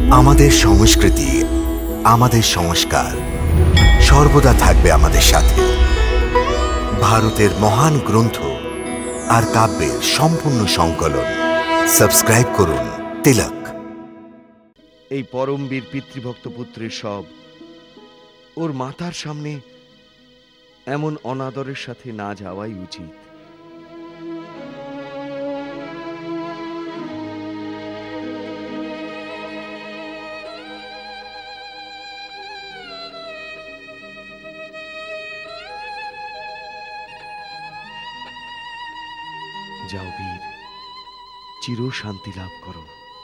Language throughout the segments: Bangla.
আমাদের সংস্কৃতি, আমাদের সংস্কার সর্বদা থাকবে আমাদের সাথে। ভারতের মহান গ্রন্থ আর কাব্যের সম্পূর্ণ সংকলন। সাবস্ক্রাইব করুন তিলক। এই পরমবীর পিতৃভক্ত পুত্রের সব ওর মাতার সামনে এমন অনাদরের সাথে না যাওয়াই উচিত। যাও বীর, চির শান্তি লাভ করো।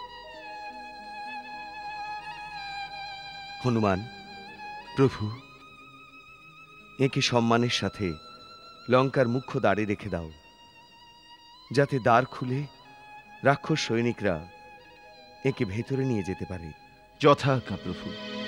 হনুমান, প্রভু, একে সম্মানের সাথে লঙ্কার মুখ্য দ্বারে রেখে দাও, যাতে দ্বার খুলে রাক্ষস সৈনিকরা একে ভেতরে নিয়ে যেতে পারে। যথাজ্ঞা প্রভু।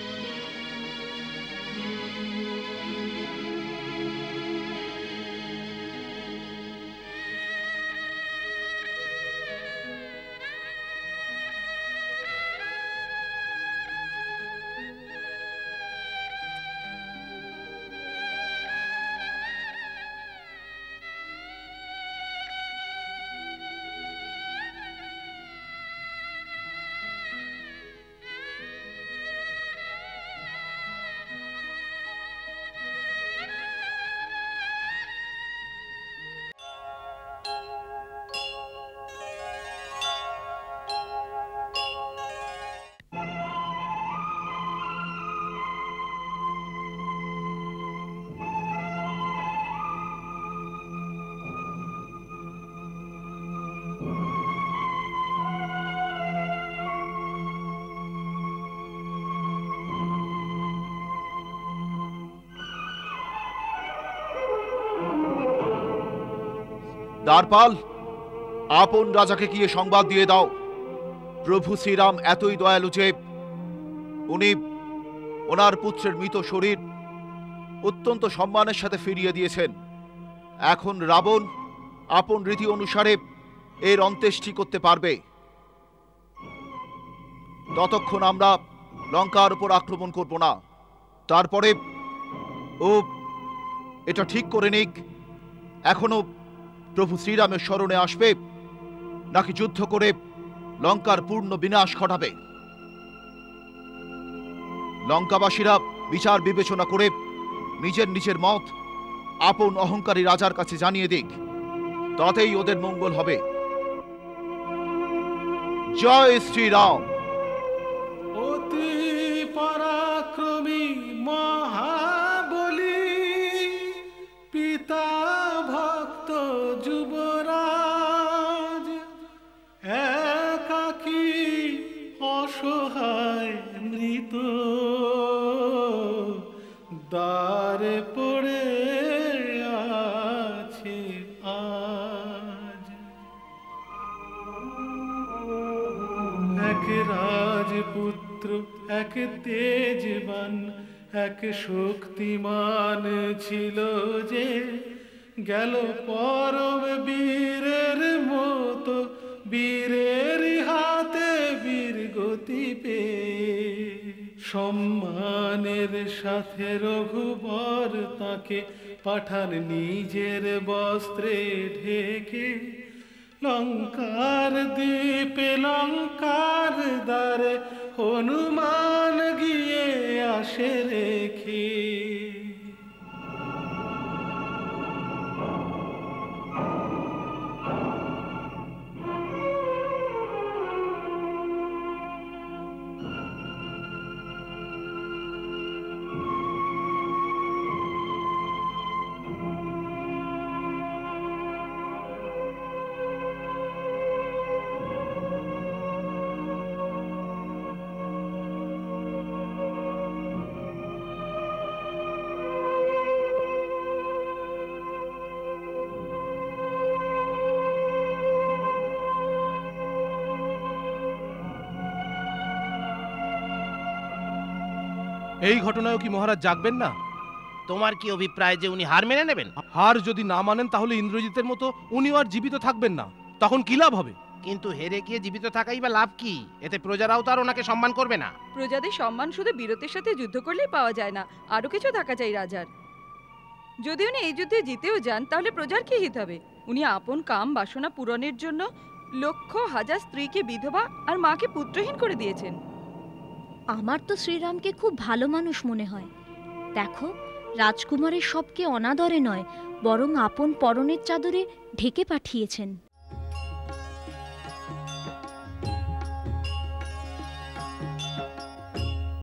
দ্বারপাল, আপন রাজাকে গিয়ে সংবাদ দিয়ে দাও, প্রভু শ্রীরাম এতই দয়ালু যে উনি ওনার পুত্রের মৃত শরীর অত্যন্ত সম্মানের সাথে ফিরিয়ে দিয়েছেন। এখন রাবণ আপন রীতি অনুসারে এর অন্ত্যেষ্টি করতে পারবে। ততক্ষণ আমরা লঙ্কার উপর আক্রমণ করব না। তারপরে ও এটা ঠিক করে নিক এখনো প্রভু শ্রীরামের শরণে আসবে নাকি যুদ্ধ করে লঙ্কার পূর্ণ বিনাশ ঘটাবে। লঙ্কাবাসীরা বিচার বিবেচনা করে নিজের নিজের মত আপন অহংকারী রাজার কাছে জানিয়ে দিক, তাতেই ওদের মঙ্গল হবে। জয় শ্রীরাম। অতি পরাক্রমী মহাবলী, পিতা ভক্ত যুবরাজ, একাকী অসহায় মৃত দ্বারে পড়ে আছে আজ। এক রাজপুত্র, এক তেজবান, এক শক্তিমান ছিল যে, গেল পরম বীরের মতো বীরের হাতে বীর গতি পেয়ে। সম্মানের সাথে রঘুবর তাকে পাঠান নিজের বস্ত্রে ঢেকে। লঙ্কার দ্বীপে লঙ্কার দ্বারে হনুমান গিয়ে আসে রেখে। এই ঘটনায়ও কি মহারাজ জাগবেন না? তোমার কি অভিপ্রায় যে উনি হার মেনে নেবেন? হার যদি না মানেন তাহলে ইন্দ্রজিতের মতো উনিও আর জীবিত থাকবেন না, তখন কি লাভ হবে? কিন্তু হেরে গিয়ে জীবিত থাকাই বা লাভ কি? এতে প্রজারাও তো আর ওনাকে সম্মান করবে না। প্রজাদের সম্মান শুধু বীরত্বের সাথে যুদ্ধ করলেই পাওয়া যায় না, আরো কিছু থাকা চাই রাজার। যদি উনি এই যুদ্ধে জিতেও যান তাহলে প্রজার কি হিত হবে? উনি আপন কাম বাসনা পূরণের জন্য লক্ষ হাজার স্ত্রীকে বিধবা আর মাকে পুত্রহীন করে দিয়েছেন। আমার তো শ্রীরামকে খুব ভালো মানুষ মনে হয়। দেখো, রাজকুমারের সবকে অনাদরে নয়, বরং আপন পরনের চাদরে ঢেকে পাঠিয়েছেন।